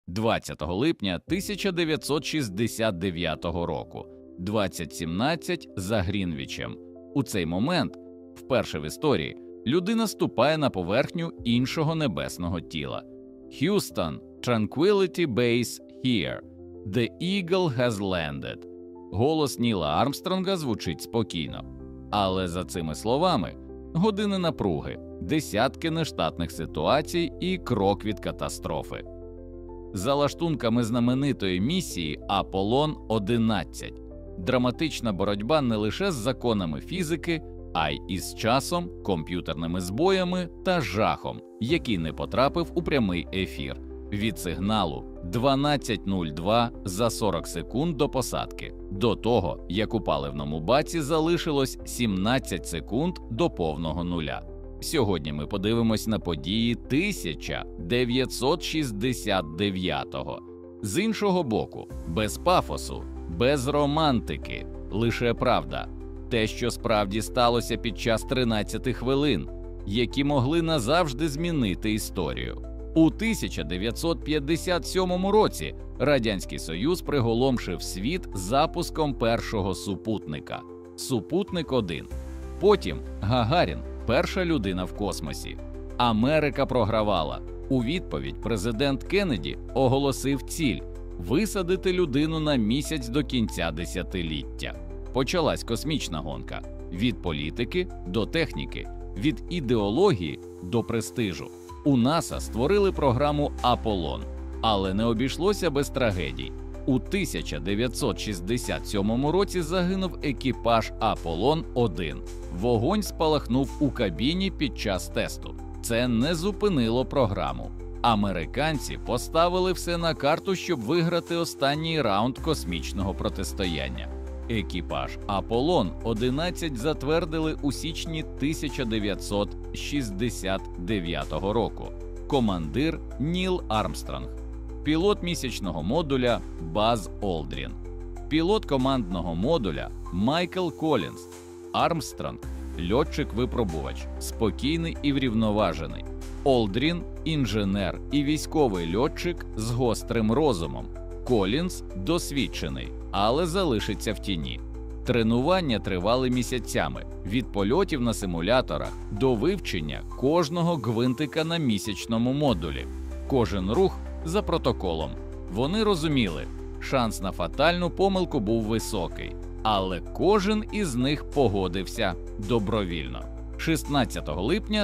20 липня 1969 року, 20:17 за Грінвічем. У цей момент, вперше в історії, людина ступає на поверхню іншого небесного тіла. Houston, Tranquility Base here. The Eagle has landed. Голос Ніла Армстронга звучить спокійно. Але за цими словами години напруги, десятки нештатних ситуацій і крок від катастрофи. За лаштунками знаменитої місії Аполлон-11 драматична боротьба не лише з законами фізики, а й із часом, комп'ютерними збоями та жахом, який не потрапив у прямий ефір. Від сигналу 12:02 за 40 секунд до посадки, до того, як у паливному баці залишилось 17 секунд до повного нуля. Сьогодні ми подивимось на події 1969-го. З іншого боку, без пафосу, без романтики, лише правда. Те, що справді сталося під час 13 хвилин, які могли назавжди змінити історію. У 1957 році Радянський Союз приголомшив світ запуском першого супутника – Супутник-1. Потім Гагарін – перша людина в космосі. Америка програвала. У відповідь президент Кеннеді оголосив ціль – висадити людину на місяць до кінця десятиліття. Почалась космічна гонка – від політики до техніки, від ідеології до престижу. У НАСА створили програму «Аполлон», але не обійшлося без трагедій. У 1967 році загинув екіпаж «Аполлон-1». Вогонь спалахнув у кабіні під час тесту. Це не зупинило програму. Американці поставили все на карту, щоб виграти останній раунд космічного протистояння. Екіпаж «Аполлон-11» затвердили у січні 1969 року. Командир – Ніл Армстронг. Пілот місячного модуля – Баз Олдрін. Пілот командного модуля – Майкл Колінс. Армстронг – льотчик-випробувач, спокійний і врівноважений. Олдрін – інженер і військовий льотчик з гострим розумом. Колінс – досвідчений, але залишиться в тіні. Тренування тривали місяцями, від польотів на симуляторах до вивчення кожного гвинтика на місячному модулі. Кожен рух за протоколом. Вони розуміли, шанс на фатальну помилку був високий, але кожен із них погодився добровільно. 16 липня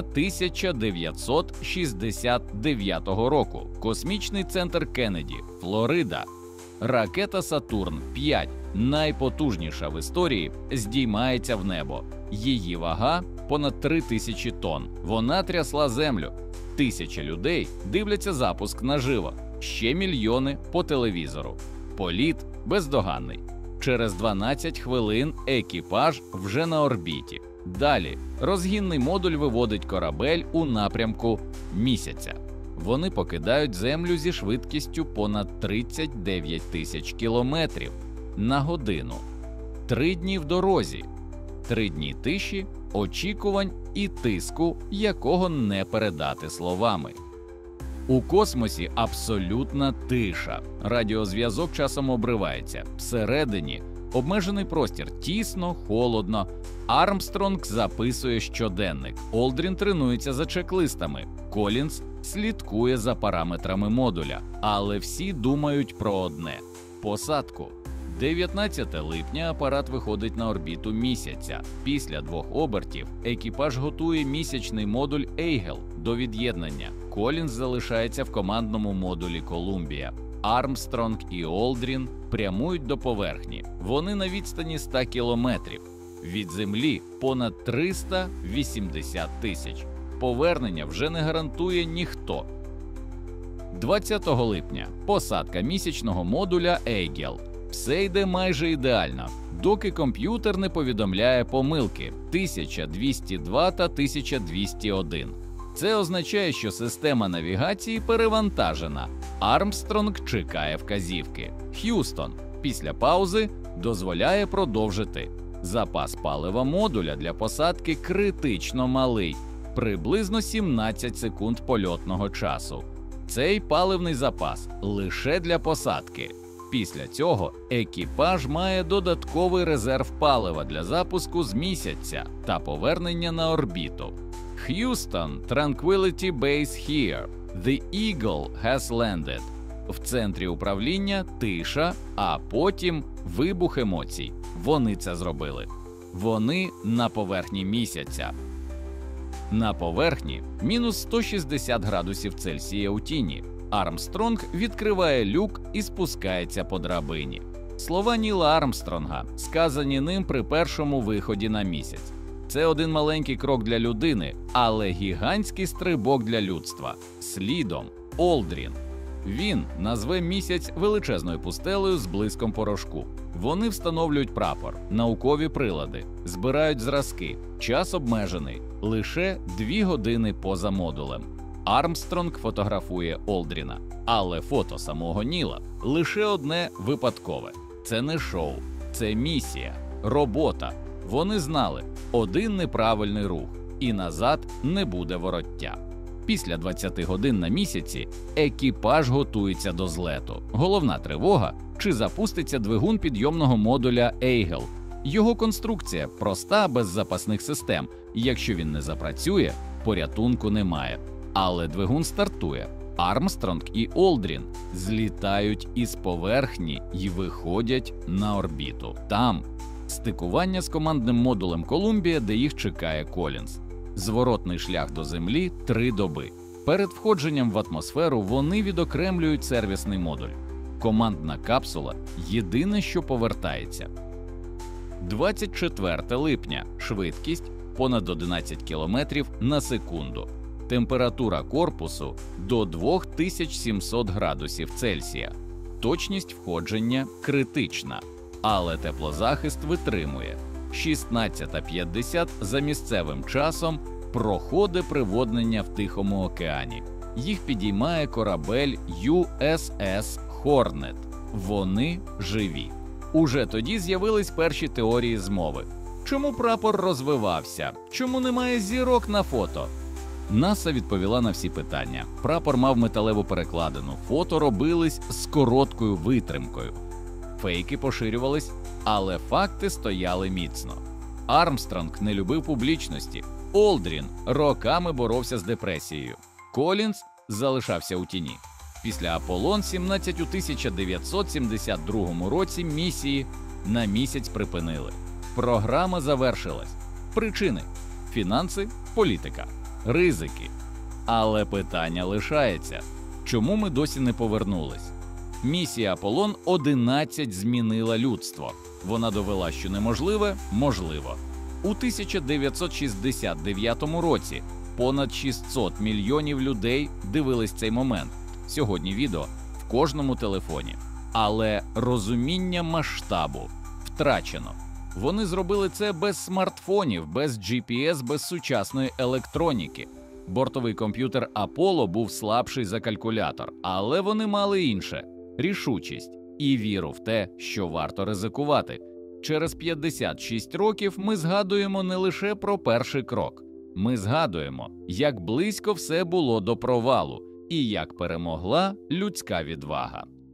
1969 року. Космічний центр Кеннеді, Флорида. Ракета «Сатурн-5», найпотужніша в історії, здіймається в небо. Її вага – понад 3000 тонн. Вона трясла землю. Тисячі людей дивляться запуск наживо. Ще мільйони по телевізору. Політ бездоганний. Через 12 хвилин екіпаж вже на орбіті. Далі розгінний модуль виводить корабель у напрямку місяця. Вони покидають Землю зі швидкістю понад 39 тисяч кілометрів на годину. 3 дні в дорозі. 3 дні тиші, очікувань і тиску, якого не передати словами. У космосі абсолютна тиша. Радіозв'язок часом обривається. Всередині обмежений простір, тісно, холодно. Армстронг записує щоденник. Олдрін тренується за чек-листами. Колінс слідкує за параметрами модуля. Але всі думають про одне – посадку. 19 липня апарат виходить на орбіту місяця. Після 2 обертів екіпаж готує місячний модуль «Ейгел» до від'єднання. Колінс залишається в командному модулі «Колумбія». Армстронг і Олдрін прямують до поверхні. Вони на відстані 100 кілометрів. Від Землі понад 380 тисяч. Повернення вже не гарантує ніхто. 20 липня – посадка місячного модуля «Ейгел». Все йде майже ідеально, доки комп'ютер не повідомляє помилки 1202 та 1201. Це означає, що система навігації перевантажена. Армстронг чекає вказівки. Х'юстон після паузи дозволяє продовжити. Запас палива модуля для посадки критично малий – приблизно 17 секунд польотного часу. Цей паливний запас лише для посадки. Після цього екіпаж має додатковий резерв палива для запуску з місяця та повернення на орбіту. Houston, Tranquility Base here. The Eagle has landed. В центрі управління тиша, а потім вибух емоцій. Вони це зробили. Вони на поверхні місяця. На поверхні мінус 160 градусів Цельсія у тіні. Армстронг відкриває люк і спускається по драбині. Слова Ніла Армстронга, сказані ним при першому виході на місяць. Це один маленький крок для людини, але гігантський стрибок для людства. Слідом – Олдрін. Він назве місяць величезною пустелею з блиском порошку. Вони встановлюють прапор, наукові прилади, збирають зразки, час обмежений, лише 2 години поза модулем. Армстронг фотографує Олдріна, але фото самого Ніла лише одне випадкове. Це не шоу, це місія, робота. Вони знали, один неправильний рух, і назад не буде вороття. Після 20 годин на місяці екіпаж готується до злету. Головна тривога – чи запуститься двигун підйомного модуля Eagle. Його конструкція проста, без запасних систем. Якщо він не запрацює, порятунку немає. Але двигун стартує. Армстронг і Олдрін злітають із поверхні і виходять на орбіту. Там стикування з командним модулем Колумбія, де їх чекає Колінз. Зворотний шлях до Землі – 3 доби. Перед входженням в атмосферу вони відокремлюють сервісний модуль. Командна капсула – єдине, що повертається. 24 липня. Швидкість – понад 11 км на секунду. Температура корпусу – до 2700 градусів Цельсія. Точність входження критична, але теплозахист витримує. 16:50 за місцевим часом проходить приводнення в Тихому океані. Їх підіймає корабель USS Hornet. Вони живі. Уже тоді з'явились перші теорії змови. Чому прапор розвивався? Чому немає зірок на фото? НАСА відповіла на всі питання. Прапор мав металеву перекладину, фото робились з короткою витримкою. Фейки поширювались, але факти стояли міцно. Армстронг не любив публічності. Олдрін роками боровся з депресією. Колінз залишався у тіні. Після Аполлон-17 у 1972 році місії на місяць припинили. Програма завершилась. Причини – фінанси, політика, ризики. Але питання лишається – чому ми досі не повернулись? Місія Аполлон-11 змінила людство. Вона довела, що неможливе – можливо. У 1969 році понад 600 мільйонів людей дивились цей момент. Сьогодні відео в кожному телефоні. Але розуміння масштабу втрачено. Вони зробили це без смартфонів, без GPS, без сучасної електроніки. Бортовий комп'ютер Аполло був слабший за калькулятор, але вони мали інше – рішучість і віру в те, що варто ризикувати. Через 56 років ми згадуємо не лише про перший крок. Ми згадуємо, як близько все було до провалу і як перемогла людська відвага.